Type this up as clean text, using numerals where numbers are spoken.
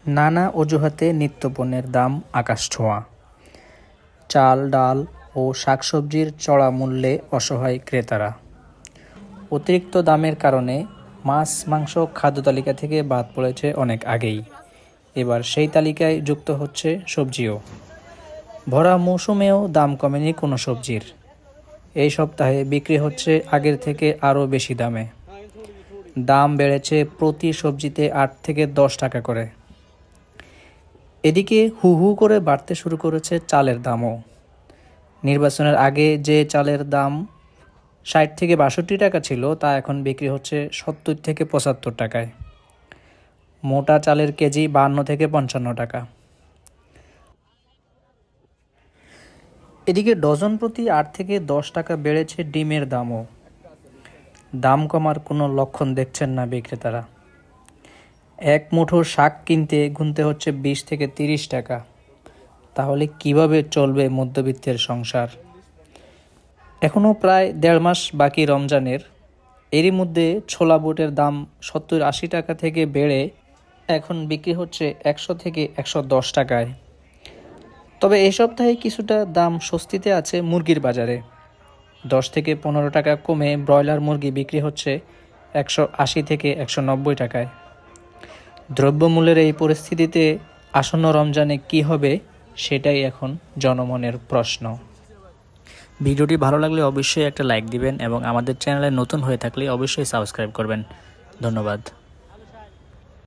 নানা অজুহাতে নিত্যপণ্যের দাম আকাশছোঁয়া। চাল, ডাল ও শাকসবজির চড়া মূল্যে অসহায় ক্রেতারা। অতিরিক্ত দামের কারণে মাছ, মাংস খাদ্যতালিকা থেকে বাদ পড়েছে অনেক আগেই। এবার সেই তালিকায় যুক্ত হচ্ছে সবজিও। ভরা মৌসুমেও দাম কমেনি কোনো সবজির। এই সপ্তাহে বিক্রি হচ্ছে আগের থেকে আরও বেশি দামে। দাম বেড়েছে প্রতি সবজিতে ৮ থেকে ১০ টাকা করে। এদিকে হু হু করে বাড়তে শুরু করেছে চালের দামও। নির্বাচনের আগে যে চালের দাম ৬০ থেকে ৬২ টাকা ছিল, তা এখন বিক্রি হচ্ছে ৭০ থেকে ৭৫ টাকায়। মোটা চালের কেজি ৫২ থেকে ৫৫ টাকা। এদিকে ডজন প্রতি ৮ থেকে ১০ টাকা বেড়েছে ডিমের দামও। দাম কমার কোনো লক্ষণ দেখছেন না বিক্রেতারা। এক মুঠো শাক কিনতে গুনতে হচ্ছে ২০ থেকে ৩০ টাকা। তাহলে কিভাবে চলবে মধ্যবিত্তের সংসার? এখনও প্রায় ১.৫ মাস বাকি রমজানের। এরই মধ্যে ছোলা বুটের দাম ৭০-৮০ টাকা থেকে বেড়ে এখন বিক্রি হচ্ছে ১০০ থেকে ১১০ টাকায়। তবে এই সপ্তাহে কিছুটা দাম স্বস্তিতে আছে মুরগির বাজারে। ১০ থেকে ১৫ টাকা কমে ব্রয়লার মুরগি বিক্রি হচ্ছে ১৮০ থেকে ১৯০ টাকায়। দ্রব্যমূল্যের এই পরিস্থিতিতে আসন্ন রমজানে কি হবে, সেটাই এখন জনমনের প্রশ্ন। ভিডিওটি ভালো লাগলে অবশ্যই একটা লাইক দিবেন এবং আমাদের চ্যানেলে নতুন হয়ে থাকলে অবশ্যই সাবস্ক্রাইব করবেন। ধন্যবাদ।